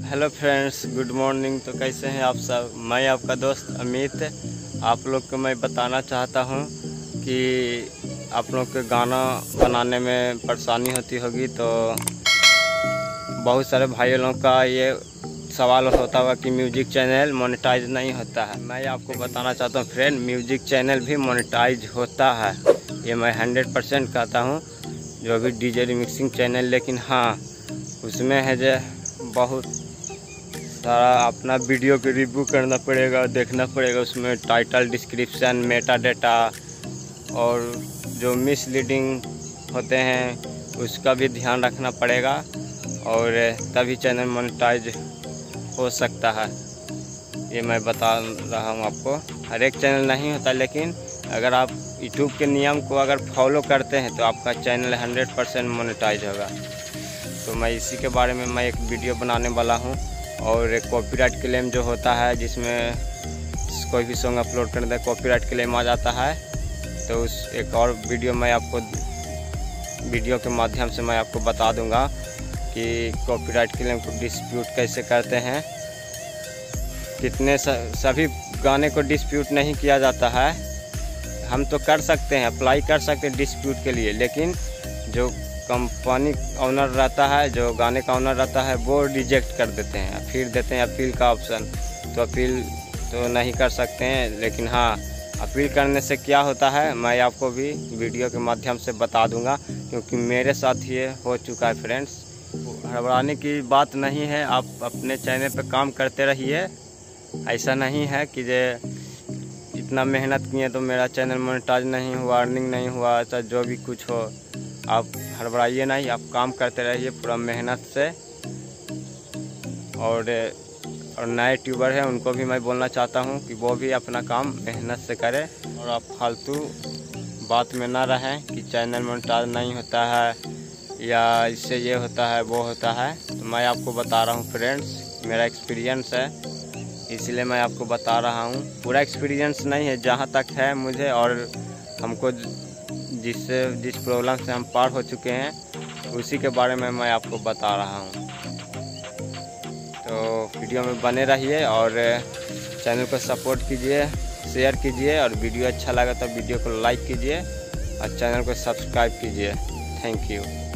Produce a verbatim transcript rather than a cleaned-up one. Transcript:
Hello friends, good morning. तो कैसे हैं आप सब। मैं आपका दोस्त अमित आप लोग को मैं बताना चाहता हूं कि आप लोग के गाना बनाने में परेशानी होती होगी, तो बहुत सारे भाई लोगों का ये सवाल होता होगा कि म्यूजिक चैनल मोनेटाइज नहीं होता है। मैं आपको बताना चाहता हूं फ्रेंड, म्यूजिक चैनल भी मोनेटाइज होता है। ये मैं हंड्रेड परसेंट कहता हूँ, जो भी डीजे रिमिक्सिंग चैनल। लेकिन हाँ, उसमें है जो बहुत सारा अपना वीडियो के रिव्यू करना पड़ेगा, देखना पड़ेगा। उसमें टाइटल, डिस्क्रिप्शन, मेटा डेटा और जो मिसलीडिंग होते हैं उसका भी ध्यान रखना पड़ेगा, और तभी चैनल मोनेटाइज हो सकता है। ये मैं बता रहा हूँ आपको। हर एक चैनल नहीं होता, लेकिन अगर आप यूट्यूब के नियम को अगर फॉलो करते हैं तो आपका चैनल हंड्रेड परसेंट मोनेटाइज होगा। तो मैं इसी के बारे में मैं एक वीडियो बनाने वाला हूँ। और एक कॉपीराइट क्लेम जो होता है, जिसमें कोई भी सॉन्ग अपलोड करने का कॉपीराइट क्लेम आ जाता है, तो उस एक और वीडियो मैं आपको वीडियो के माध्यम से मैं आपको बता दूंगा कि कॉपीराइट क्लेम को डिस्प्यूट कैसे करते हैं। कितने सभी गाने को डिस्प्यूट नहीं किया जाता है। हम तो कर सकते हैं, अप्लाई कर सकते हैं डिस्प्यूट के लिए, लेकिन जो कंपनी ऑनर रहता है, जो गाने का ऑनर रहता है, वो रिजेक्ट कर देते हैं। फिर देते हैं अपील का ऑप्शन, तो अपील तो नहीं कर सकते हैं। लेकिन हाँ, अपील करने से क्या होता है मैं आपको भी वीडियो के माध्यम से बता दूंगा, क्योंकि मेरे साथ ये हो चुका है फ्रेंड्स। घबराने की बात नहीं है, आप अपने चैनल पे काम करते रहिए। ऐसा नहीं है कि जे इतना मेहनत किए तो मेरा चैनल मोनेटाइज नहीं हुआ, अर्निंग नहीं हुआ, चाहे जो भी कुछ हो, आप हड़बड़ाइए नहीं, आप काम करते रहिए पूरा मेहनत से। और और नए ट्यूबर हैं उनको भी मैं बोलना चाहता हूं कि वो भी अपना काम मेहनत से करें, और आप फालतू बात में ना रहें कि चैनल मोनेटाइज नहीं होता है या इससे ये होता है वो होता है। तो मैं आपको बता रहा हूं फ्रेंड्स, मेरा एक्सपीरियंस है, इसलिए मैं आपको बता रहा हूं। पूरा एक्सपीरियंस नहीं है, जहां तक है मुझे और हमको जिससे जिस प्रॉब्लम से हम पार हो चुके हैं उसी के बारे में मैं आपको बता रहा हूं। तो वीडियो में बने रहिए और चैनल को सपोर्ट कीजिए, शेयर कीजिए, और वीडियो अच्छा लगा तो वीडियो को लाइक कीजिए और चैनल को सब्सक्राइब कीजिए। Thank you.